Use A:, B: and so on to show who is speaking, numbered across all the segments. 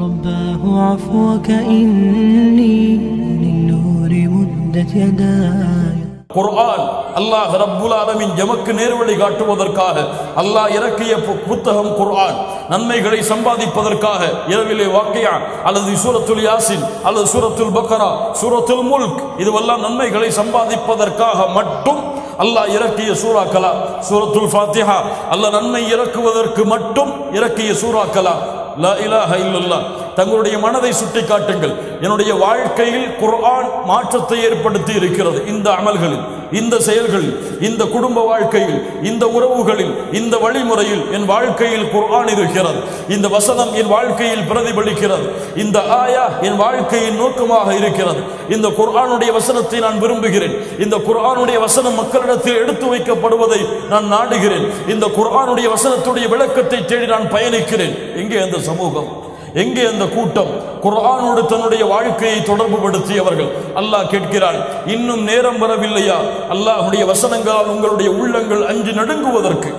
A: رباه عفوك إني للنور مدت يداي.
B: குர்ஆன் அல்லாஹ் ரப்புல் ஆலமீன் எமக்கு நேர்வழி காட்டுவதற்காக அல்லாஹ் இறக்கிய புத்தகம் குர்ஆன். நன்மைகளை சம்பாதிப்பதற்காக இரவிலே வாக்கியா அல்லது சூரத்துல் யாசின் அல்லது சூரத்துல் பக்ரா சூரத்துல் முல்க் இதுவெல்லாம் நன்மைகளை சம்பாதிப்பதற்காக மட்டும் அல்லாஹ் இறக்கிய சூறாக்களா? சூரத்துல் ஃபாத்திஹா அல்லாஹ் நன்மை இறக்குவதற்கு மட்டும் இறக்கிய சூறாக்களா? லா இலாஹ இல்லல்லாஹ். தங்களுடைய மனதை சுட்டி காட்டுங்கள். என்னுடைய வாழ்க்கையில் குர்ஆன் மாற்றத்தை ஏற்படுத்தி இருக்கிறது. இந்த அமல்களில், இந்த செயல்களில், இந்த குடும்ப வாழ்க்கையில், இந்த உறவுகளில், இந்த வழிமுறையில் என் வாழ்க்கையில் குர்ஆன் இருக்கிறது. இந்த வசனம் என் வாழ்க்கையில் பிரதிபலிக்கிறது. இந்த ஆயா என் வாழ்க்கையின் நோக்கமாக இருக்கிறது. இந்த குர்ஆனுடைய வசனத்தை நான் விரும்புகிறேன். இந்த குர்ஆனுடைய வசனம் மக்களிடத்தில் எடுத்து வைக்கப்படுவதை நான் நாடுகிறேன். இந்த குர்ஆனுடைய வசனத்துடைய விளக்கத்தை தேடி நான் பயணிக்கிறேன். எங்கே அந்த சமூகம்? எங்கே அந்த கூட்டம்? குர்ஆனோடு தன்னுடைய வாழ்க்கையை தொடர்பு படுத்தியவர்கள். அல்லாஹ் கேட்கிறான், இன்னும் நேரம் வரவில்லையா அல்லாஹ்வுடைய வசனங்களால் உங்களுடைய உள்ளங்கள் அஞ்சு நடுங்குவதற்கு?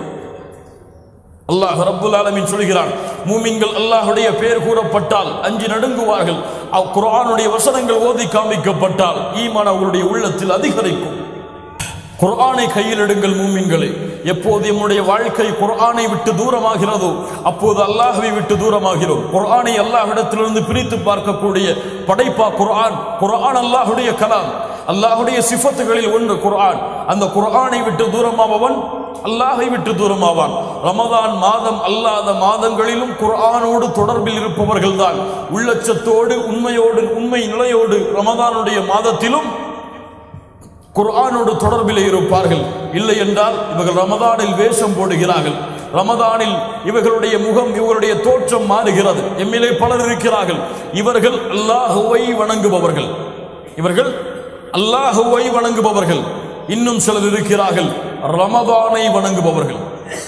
B: அல்லாஹ் ரப்புல் ஆலமீன் சொல்கிறான், மூமின்கள் அல்லாஹ்வுடைய பெயர் கூறப்பட்டால் அஞ்சு நடுங்குவார்கள். குர்ஆனுடைய வசனங்கள் ஓதி காமிக்கப்பட்டால் ஈமான் அவர்களுடைய உள்ளத்தில் அதிகரிக்கும். குர்ஆனை கையில் எடுங்கள் மூமின்களே. எப்போது நம்முடைய வாழ்க்கை குர்ஆனை விட்டு தூரமாகிறதோ அப்போது அல்லாஹ்வை விட்டு தூரமாகிறோம். குர்ஆனை அல்லாஹ்விடத்திலிருந்து பிரித்து பார்க்கக்கூடிய படைப்பா குர்ஆன். குர்ஆன் அல்லாஹ்வுடைய கலாம், அல்லாஹ்வுடைய சிஃபத்துகளில் ஒன்று குர்ஆன். அந்த குர்ஆனை விட்டு தூரமாவவன் அல்லாஹை விட்டு தூரமாவான். ரமதான் மாதம் அல்லாத மாதங்களிலும் குர்ஆனோடு தொடர்பில் இருப்பவர்கள் தான் உள்ளச்சத்தோடு உண்மையோடு உண்மை நிலையோடு ரமதானுடைய மாதத்திலும் குர்ஆனோடு தொடர்பில் இருப்பார்கள். இல்லை என்றால் இவர்கள் ரமதானில் வேஷம் போடுகிறார்கள். ரமதானில் இவர்களுடைய முகம், இவர்களுடைய தோற்றம் மாறுகிறது. எம்மிலே பலர் இருக்கிறார்கள், இவர்கள் அல்லாஹுவை வணங்குபவர்கள். இவர்கள் அல்லாஹுவை வணங்குபவர்கள். இன்னும் சிலர் இருக்கிறார்கள் ரமதானை வணங்குபவர்கள்.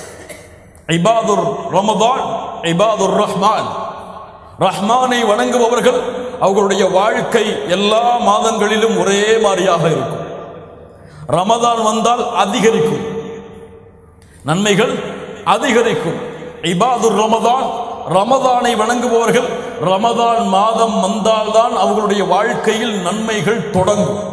B: இபாதுர் ரமதான், இபாதுர் ரஹ்மான். ரஹ்மானை வணங்குபவர்கள் அவர்களுடைய வாழ்க்கை எல்லா மாதங்களிலும் ஒரே மாதிரியாக இருக்கும். ரமதான் வந்தால் அதிகரிக்கும், நன்மைகள் அதிகரிக்கும். இபாதுர் ரமதான், ரமதானை வணங்குபவர்கள் ரமதான் மாதம் வந்தால்தான் அவர்களுடைய வாழ்க்கையில் நன்மைகள் தொடங்கும்.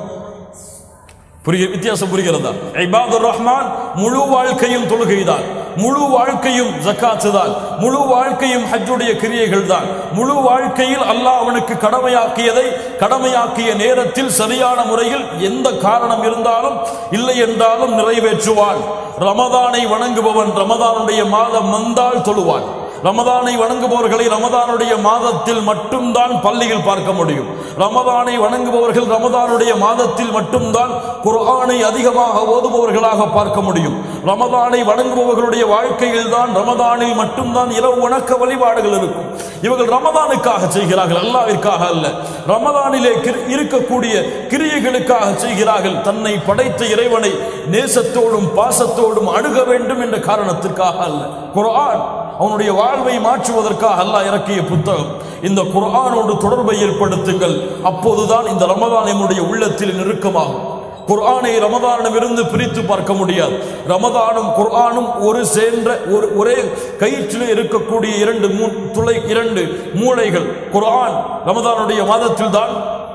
B: வித்தியாசம் புரிகிறதா? இபாதுர் ரஹ்மான் முழு வாழ்க்கையும் தொழுகைதான், முழு வாழ்க்கையும் ஜக்காத்து தான், முழு வாழ்க்கையும் ஹஜ்ஜுடைய கிரியைகள் தான். முழு வாழ்க்கையில் அல்லாஹ் அவனுக்கு கடமையாக்கியதை கடமையாக்கிய நேரத்தில் சரியான முறையில் எந்த காரணம் இருந்தாலும் இல்லை என்றாலும் நிறைவேற்றுவான். ரமதானை வணங்குபவன் ரமதானுடைய மாதம் வந்தால் தொழுவான். ரமதானை வணங்குபவர்களை ரமதானுடைய மாதத்தில் மட்டும்தான் பள்ளியில் பார்க்க முடியும். ரமதானை வணங்குபவர்கள் ரமதானுடைய மாதத்தில் மட்டும்தான் குர்ஆனை அதிகமாக ஓதுபவர்களாக பார்க்க முடியும். ரமதானை வணங்குபவர்களுடைய வாழ்க்கையில் தான் ரமதானில் மட்டும்தான் இரவு வணக்க வழிபாடுகள் இருக்கும். இவர்கள் ரமதானுக்காக செய்கிறார்கள், அல்லாஹ்விற்காக அல்ல. ரமதானிலே இருக்கக்கூடிய கிரியைகளுக்காக செய்கிறார்கள். தன்னை படைத்த இறைவனை நேசத்தோடும் பாசத்தோடும் அணுக வேண்டும் என்ற காரணத்திற்காக அல்ல. குர்ஆன் அவனுடைய வாழ்வை மாற்றுவதற்காக அல்லாஹ் இறக்கிய புத்தகம். இந்த குர்ஆனோடு தொடர்பை ஏற்படுத்துங்கள். அப்போதுதான் இந்த ரமதான் நம்முடைய உள்ளத்தில் நெருக்கமாகும். குர்ஆனை ரமதானிடமிருந்து பிரித்து பார்க்க முடியாது. ரமதானும் குர்ஆனும் ஒரு சேர்ந்த ஒரே கயிற்றிலே இருக்கக்கூடிய இரண்டு மூளைகள். குர்ஆன் ரமதானுடைய மாதத்தில் தான்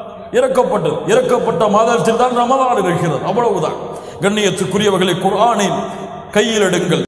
B: இறக்கப்பட்ட மாதத்தில் தான் ரமதான் இருக்கிறது. அவ்வளவுதான். கண்ணியத்துக்குரியவர்களை, குர்ஆனை கையில் எடுங்கள்.